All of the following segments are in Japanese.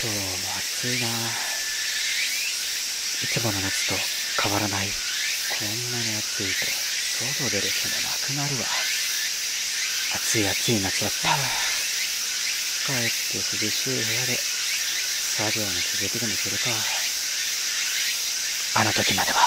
今日も暑いな。いつもの夏と変わらない。こんなに暑いと外出る日もなくなるわ。暑い暑い夏だったわ。帰って涼しい部屋で作業に続けてでもするか。あの時までは。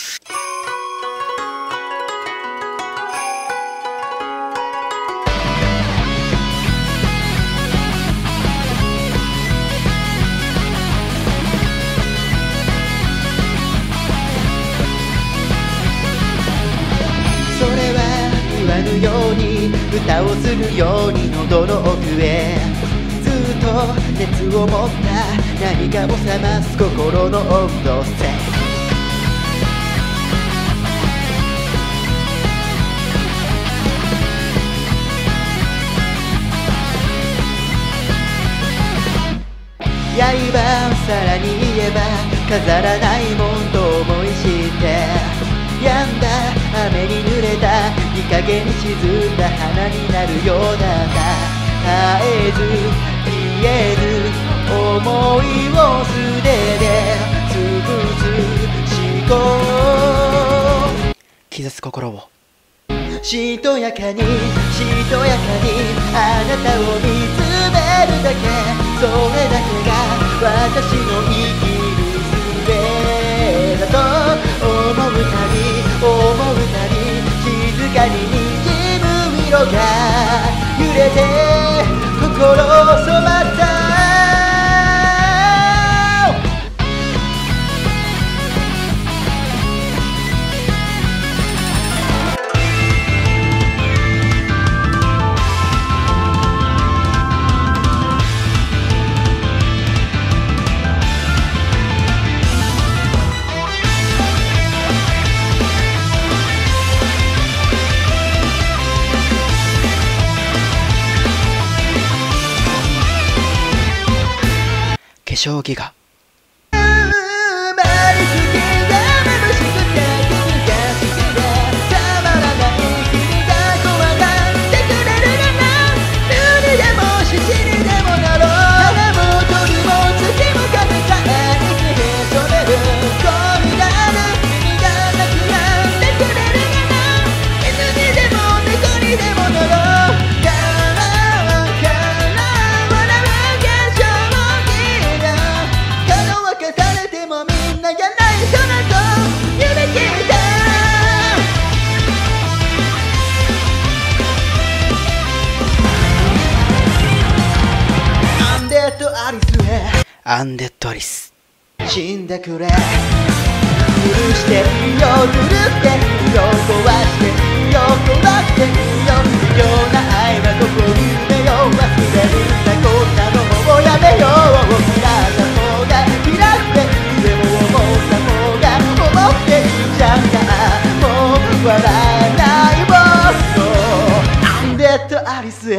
それは言わぬように歌をするように喉の奥へずっと熱を持った何かを冷ます心の温度線刃さらに言えば飾らないもんと思いして止んだ雨に濡れたいい加減に沈んだ花になるようだな絶えず言えぬ思いを素手で潰す思考傷つ心をしとやかにしとやかにあなたを見つめるだけそれだけが私の生きる術だと思うたび静かに滲む色が揺れて心染まった化粧着がアンデッドアリス死んでくれ許してよ許してよ壊してよ壊してよ不要な愛はここに夢よ忘れるんだこんなのもうやめよう開いた方が開くて上も思った方が思っていいじゃんかもう笑えないものアンデッドアリスへ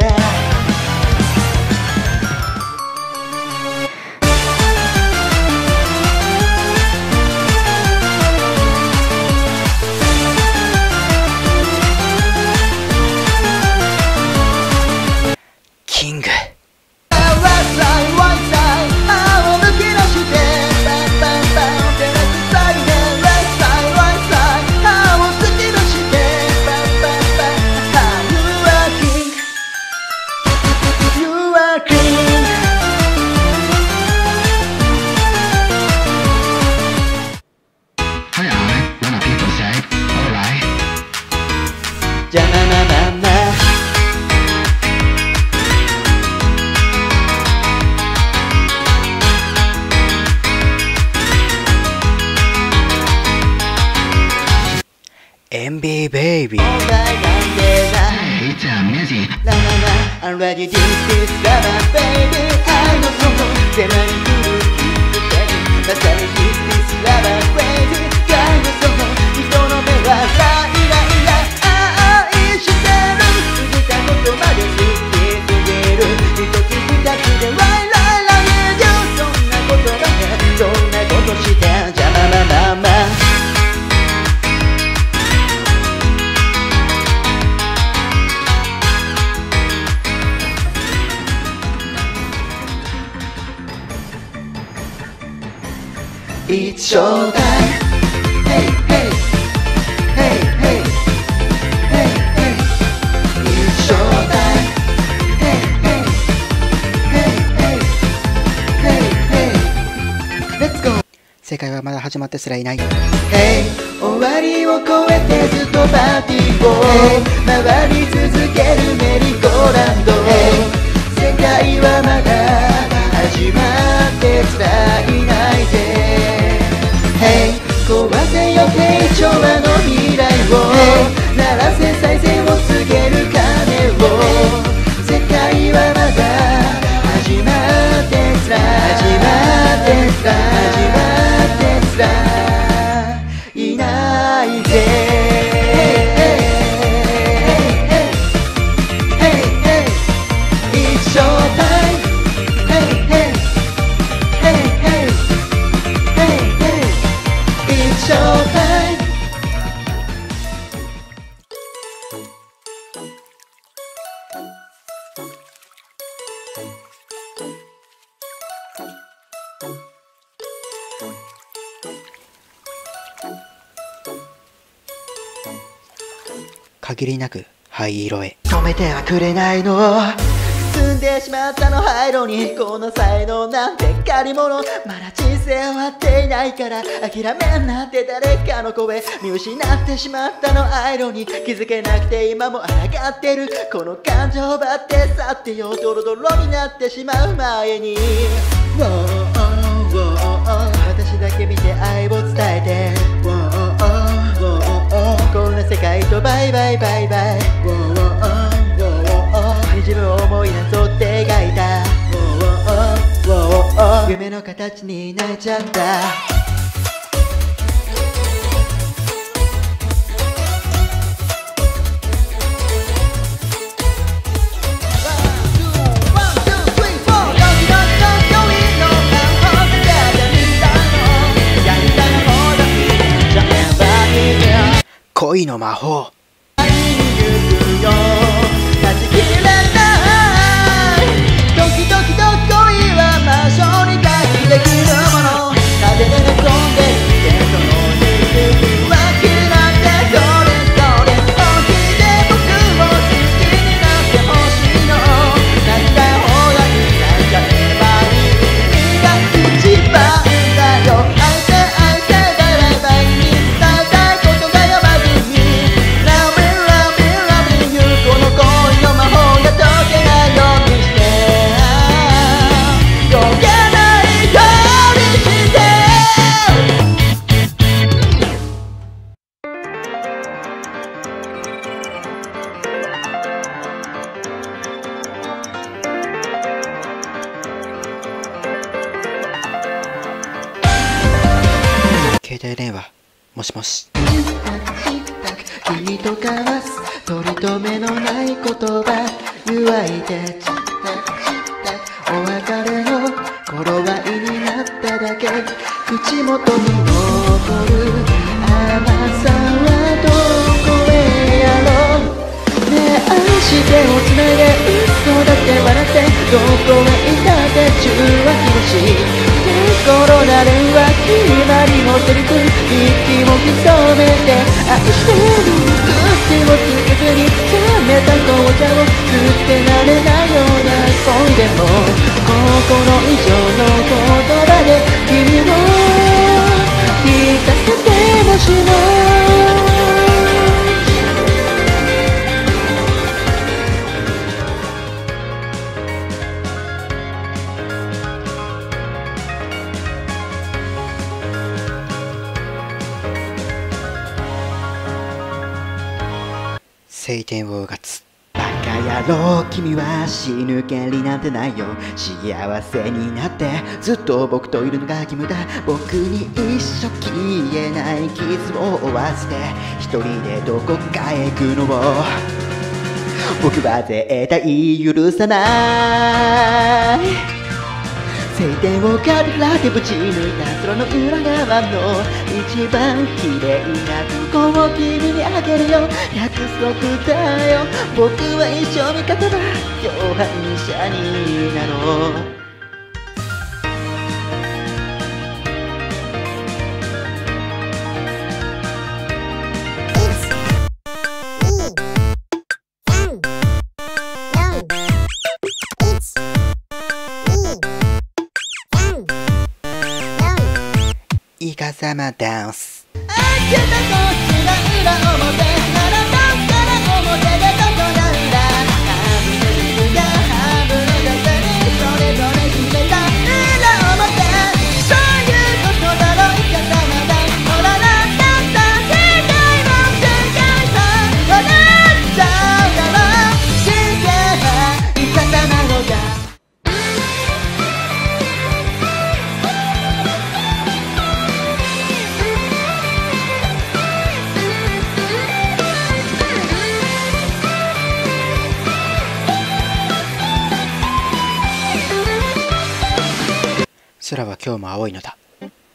キングじゃまままま MB Baby I'm ready to this lover baby I know someone 迫り来るまさに this lover crazy 感動その人の目はライライラ愛してる過ぎたことまで好きすぎる一つ二つで Why I love you そんなことだねそんなことしてじゃまままま It's showtime. Hey, hey, hey, hey, hey, hey. It's showtime. Hey, hey, hey, hey, hey, hey. Let's go. 世界はまだ始まってすらいない。 Hey、終わりを超えてずっとパーティーを、hey、回り続けるメリーゴーランド、hey、世界はまだ始まってすらいないぜ、hey、壊せよ平調和の未来を、hey、鳴らせ再生を告げる鐘を、世界はまだ始まってすら始まってすら始まってすらいないぜ。It's showtime. Hey, hey, hey, hey, hey, hey. It's showtime. 限りなく灰色へ。 止めてはくれないの、進んでしまったの灰色に、この才能なんて借り物、まだ人生終わっていないから諦めんなって誰かの声見失ってしまったの灰色に、気づけなくて今も抗ってるこの感情を奪って去ってよ、ドロドロになってしまう前に、私だけ見て愛を伝えて、こんな世界とバイバイバイバイ、自分を思いなぞって描いた夢の形になっちゃった。 恋の魔法。 会いに行くよ、断ち切れないドキドキと恋は魔性に対できるもの、風で寝込んでいてその肉は気なんてどれどれ、本気で僕を好きになってほしいの、泣いた方がいい、泣いちゃえばいい、が一番だよ、愛せ愛せバイバイバイに伝えたいことがよ、まずに Love me love me love me you、 この恋の魔法が解けないようにして溶けないようにして。 携帯電話。もしもし。 君と交わす取り留めのない言葉、湯わいて散ったお別れの頃合いになっただけ、口元に残る甘さはどこへやろう、ねえ足手をつないで嘘だって笑って、どこへいたって中は気持ちコロナ電話決まりのセリフ、息も潜めて愛してる口をつけずに冷めた紅茶を捨てられないような恋でも、心以上の言葉で君を聞かせてもしも晴天をうがつ。 バカ野郎、君は死ぬ権利なんてないよ、幸せになってずっと僕といるのが義務だ、僕に一生消えない傷を負わせて一人でどこかへ行くのを僕は絶対許さない。晴天をからってぶち抜いた空の裏側の一番綺麗なとこを君にあげるよ、約束だよ、僕は一生味方だ、共犯者になろう。 リカ様ダンス。 あっちとこっちが裏表ならどっから表でどこが裏半分が半分だったりそれぞれ決めた裏表そういうことだろいかさまだほらなったった世界も世界さ笑っちゃうだろ世界はいかさまのだ空は今日も青いのだ。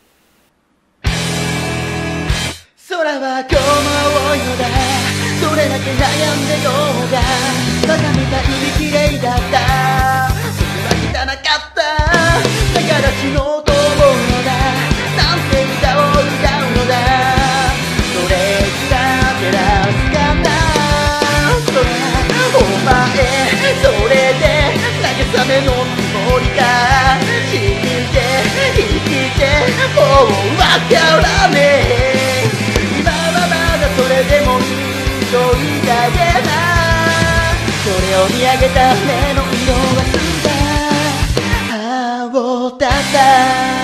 空は今日も青いのだどれだけ悩んでようがバカみたいに綺麗だったそれは汚かっただから死のうと思うのだなんて歌を歌うのだそれすら照らすかなそれお前それで慰めのつもりか信じて生きてもうわからねえ今はまだそれでもいいと言いたげなそれを見上げた目の色は澄んだ青だった